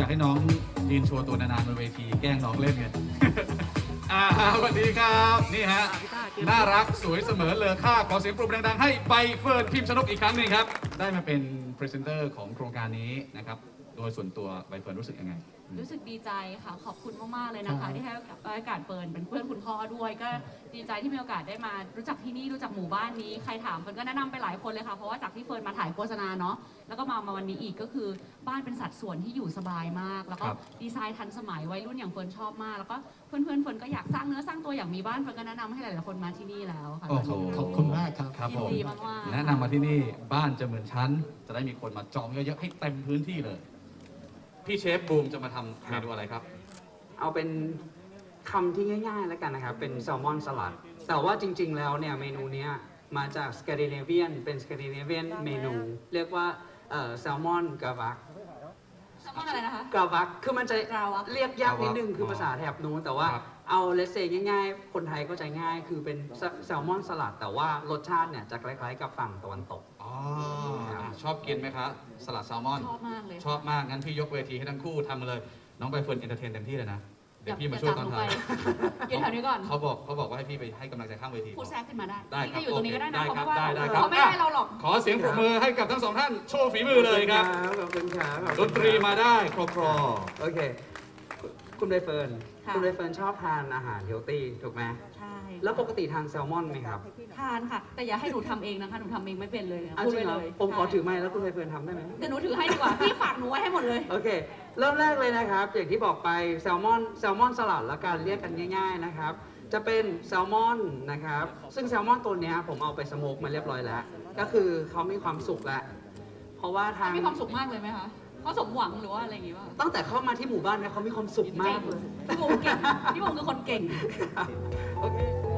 ให้น้องยืนโชว์ตัวนานๆบนเวทีแกล้งน้องเล่นไงสวัสดีครับนี่ฮะน่ารักสวยเสมอเลอค่าขอเสียงปรบมือดังๆให้ใบเฟิร์นพิมพ์ชนกอีกครั้งหนึ่งครับได้มาเป็นพรีเซนเตอร์ของโครงการนี้นะครับโดยส่วนตัวใบเฟิร์นรู้สึกยังไงรู้สึกดีใจค่ะขอบคุณมากๆเลยนะคะที่ให้โอกาสเฟิร์นเป็นเพื่อนคุณพ่อด้วยก็ดีใจที่มีโอกาสได้มารู้จักที่นี่รู้จักหมู่บ้านนี้ใครถามเฟิร์นก็แนะนำไปหลายคนเลยค่ะเพราะว่าจากที่เฟิร์นมาถ่ายโฆษณาเนาะแล้วก็มาวันนี้อีกก็คือบ้านเป็นสัดส่วนที่อยู่สบายมากแล้วก็ดีไซน์ทันสมัยวัยรุ่นอย่างเฟิร์นชอบมากแล้วก็เพื่อนๆเฟิร์นก็อยากสร้างเนื้อสร้างตัวอยากมีบ้านเฟิร์นก็แนะนำให้หลายๆคนมาที่นี่แล้วค่ะขอบคุณมากครับครับผมดีมากๆแนะนำมาที่นี่บ้านจะเหมือนชั้นจะได้มีคนมาจองเยอะๆให้เต็มพื้นที่เลยพี่เชฟบูมจะมาทำเมนูอะไรครับเอาเป็นคำที่ง่ายๆแล้วกันนะครับเป็นแซลมอนสลัดแต่ว่าจริงๆแล้วเนี่ยเมนูนี้มาจากสแกนดิเนเวียนเป็นสแกนดิเนเวียนเมนูเรียกว่าแซลมอนกาวักแซลมอนอะไรนะคะกาวักคือมันจะเรียกยากนิดนึงคือภาษาแถบนู้นแต่ว่าเอาเลสเซง่ายๆคนไทยก็ใจง่ายคือเป็นแซลมอนสลัดแต่ว่ารสชาติเนี่ยจะคล้ายๆกับฝั่งตะวันตกชอบกินไหมครับสลัดแซลมอนชอบมากเลยชอบมากงั้นพี่ยกเวทีให้ทั้งคู่ทำเลยน้องใบเฟิร์นเอนเตอร์เทนเต็มที่เลยนะเดี๋ยวพี่มาช่วยตอนท้ายยืนแถวนี้ก่อนเขาบอกว่าให้พี่ไปให้กำลังใจข้างเวทีพูดแทรกขึ้นมาได้ได้ครับอยู่ตรงนี้ก็ได้นะได้เขาไม่ให้เราหรอกขอเสียงปรบมือให้กับทั้งสองท่านโชว์ฝีมือเลยครับขอบคุณครับดนตรีมาได้ครอโอเคคุณใบเฟิร์นชอบทานอาหารเฮลตี้ถูกไหมใช่แล้วปกติทานแซลมอนไหมครับทานค่ะแต่อย่าให้หนูทำเองนะคะหนูทำเองไม่เป็นเลยพูดไปเลยผมขอถือไม้แล้วคุณใบเฟิร์นทำได้ไหมเดี๋ยวหนูถือให้ดีกว่าพี่ฝากหนูไว้ให้หมดเลยโอเคเริ่มแรกเลยนะครับอย่างที่บอกไปแซลมอนสลัดแล้วกันเรียกกันง่ายๆนะครับจะเป็นแซลมอนนะครับซึ่งแซลมอนตัวนี้ผมเอาไปสโมกมาเรียบร้อยแล้วก็คือเขามีความสุกแล้วเพราะว่าทางมีความสุขมากเลยไหมคะเขาสมหวังหรือว่าอะไรอย่างงี้ป่ะตั้งแต่เข้ามาที่หมู่บ้านเนี่ยเขามีความสุขมากเลยพี่บุ๋มเก่งพี่บุ๋มคือคนเก่งโอเค